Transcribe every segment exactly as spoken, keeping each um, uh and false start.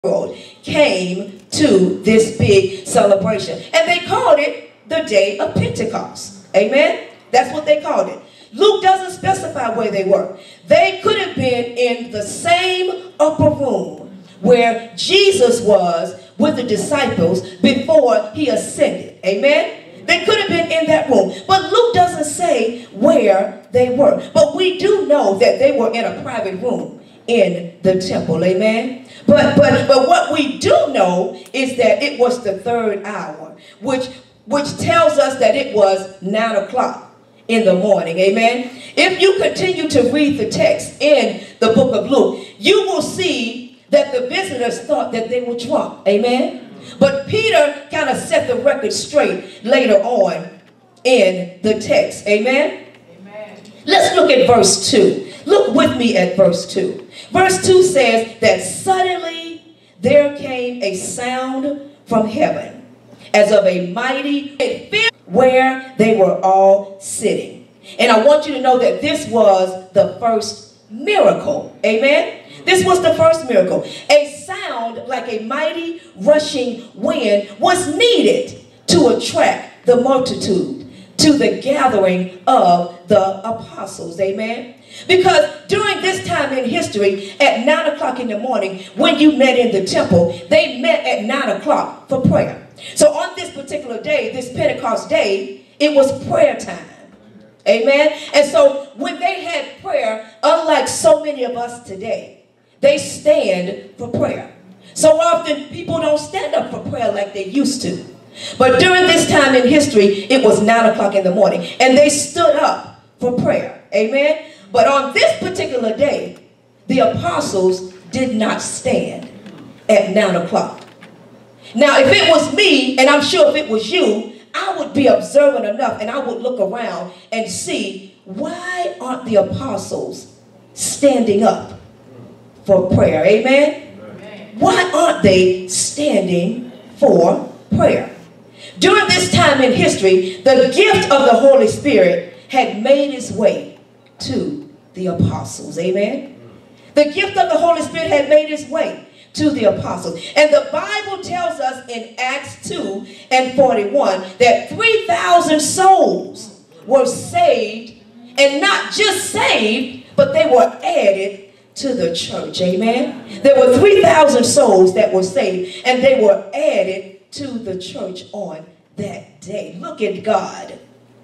world came to this big celebration. And they called it the Day of Pentecost. Amen? That's what they called it. Luke doesn't specify where they were. They could have been in the same upper room where Jesus was with the disciples before he ascended. Amen? They could have been in that room. But Luke doesn't say where they were. But we do know that they were in a private room in the temple. Amen? But, but, but what we do know is that it was the third hour, which, which tells us that it was nine o'clock in the morning. Amen? If you continue to read the text in the book of Luke, you will see that the visitors thought that they were drunk. Amen? But Peter kind of set the record straight later on in the text. Amen? Amen. Let's look at verse two. Look with me at verse two. Verse two says that suddenly there came a sound from heaven as of a mighty wind where they were all sitting. And I want you to know that this was the first miracle. Amen? This was the first miracle. A sound like a mighty rushing wind was needed to attract the multitude to the gathering of the apostles. Amen? Because during this time in history, at nine o'clock in the morning, when you met in the temple, they met at nine o'clock for prayer. So on this particular day, this Pentecost day, it was prayer time. Amen? And so when they had prayer, unlike so many of us today, they stand for prayer. So often people don't stand up for prayer like they used to. But during this time in history, it was nine o'clock in the morning, and they stood up for prayer. Amen? But on this particular day, the apostles did not stand at nine o'clock. Now, if it was me, and I'm sure if it was you, I would be observant enough, and I would look around and see, why aren't the apostles standing up for prayer? Amen? Amen. Why aren't they standing for prayer? During this time in history, the gift of the Holy Spirit had made its way to the apostles. Amen? The gift of the Holy Spirit had made its way to the apostles. And the Bible tells us in Acts two and forty-one that three thousand souls were saved, and not just saved, but they were added to the church. Amen? There were three thousand souls that were saved, and they were added to the church on that day. Look at God.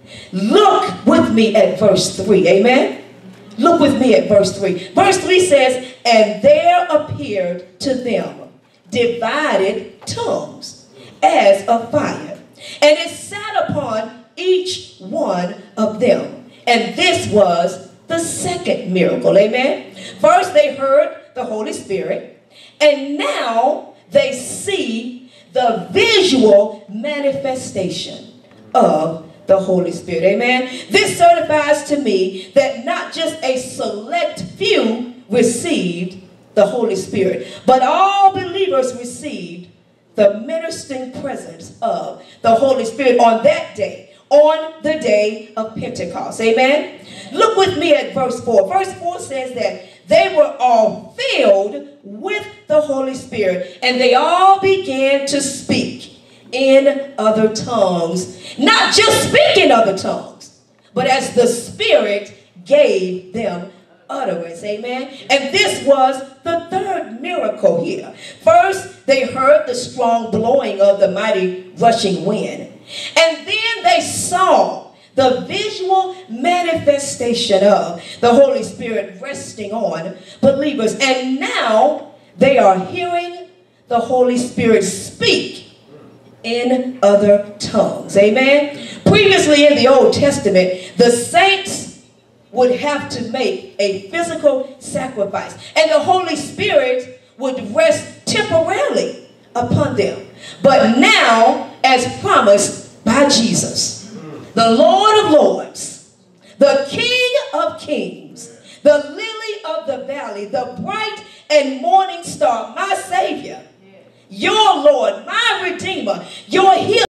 Look with me at verse three. Amen? Look with me at verse three. Verse three says, and there appeared to them divided tongues as of fire, and it sat upon each one of them. And this was the second miracle. Amen? First they heard the Holy Spirit, and now they see the visual manifestation of the Holy Spirit. Amen? This certifies to me that not just a select few received the Holy Spirit, but all believers received the ministering presence of the Holy Spirit on that day, on the day of Pentecost. Amen? Look with me at verse four. Verse four says that they were all filled with the Holy Spirit, and they all began to speak in other tongues. Not just speak in other tongues, but as the Spirit gave them utterance. Amen? And this was the third miracle here. First, they heard the strong blowing of the mighty rushing wind. And then they saw the visual manifestation of the Holy Spirit resting on believers. And now they are hearing the Holy Spirit speak in other tongues. Amen? Previously in the Old Testament, the saints would have to make a physical sacrifice, and the Holy Spirit would rest temporarily upon them. But now, as promised by Jesus, the Lord of Lords, the King of Kings, the lily of the valley, the bright and morning star, my Savior, your Lord, my Redeemer, your healer,